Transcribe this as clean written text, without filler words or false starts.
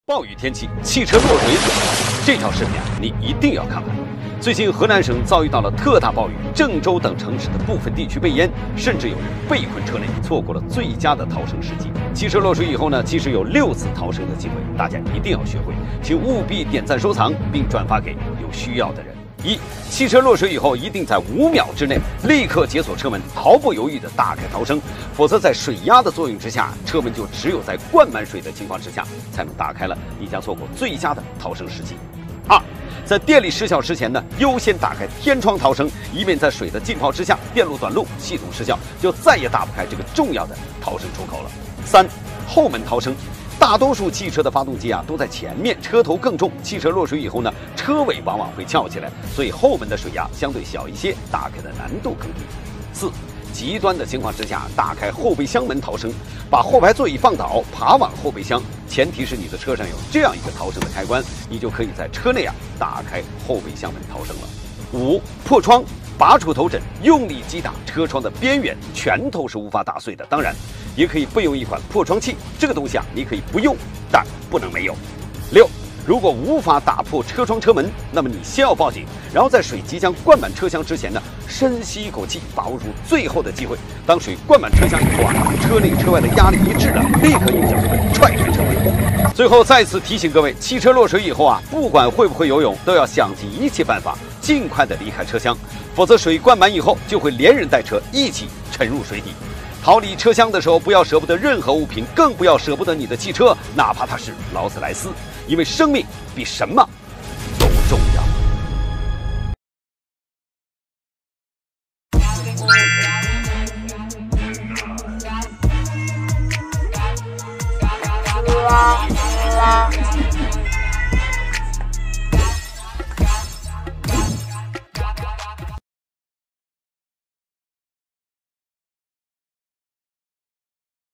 暴雨天气，汽车落水这条视频你一定要看完。最近河南省遭遇到了特大暴雨，郑州等城市的部分地区被淹，甚至有人被困车内，错过了最佳的逃生时机。汽车落水以后呢，其实有6次逃生的机会，大家一定要学会，请务必点赞收藏并转发给有需要的人。汽车落水以后，一定在5秒之内立刻解锁车门，毫不犹豫地打开逃生，否则在水压的作用之下，车门就只有在灌满水的情况之下才能打开了，你将错过最佳的逃生时机。在电力失效之前呢，优先打开天窗逃生，以免在水的浸泡之下电路短路，系统失效，就再也打不开这个重要的逃生出口了。3. 后门逃生。大多数汽车的发动机都在前面，车头更重，汽车落水以后呢，车尾往往会翘起来，所以后门的水压相对小一些，打开的难度更低。4. 极端的情况之下，打开后备箱门逃生，把后排座椅放倒，爬往后备箱，前提是你的车上有这样一个逃生的开关，你就可以在车内打开后备箱门逃生了。5. 破窗。拔出头枕，用力击打车窗的边缘，拳头是无法打碎的。当然，也可以备用一款破窗器，这个东西你可以不用，但不能没有。6. 如果无法打破车窗车门，那么你先要报警，然后在水即将灌满车厢之前呢，深吸一口气，把握住最后的机会。当水灌满车厢以后车内车外的压力一致了，立刻用脚踹开车门。最后再次提醒各位，汽车落水以后不管会不会游泳，都要想尽一切办法，尽快的离开车厢，否则水灌满以后就会连人带车一起沉入水底。逃离车厢的时候，不要舍不得任何物品，更不要舍不得你的汽车，哪怕它是劳斯莱斯，因为生命比什么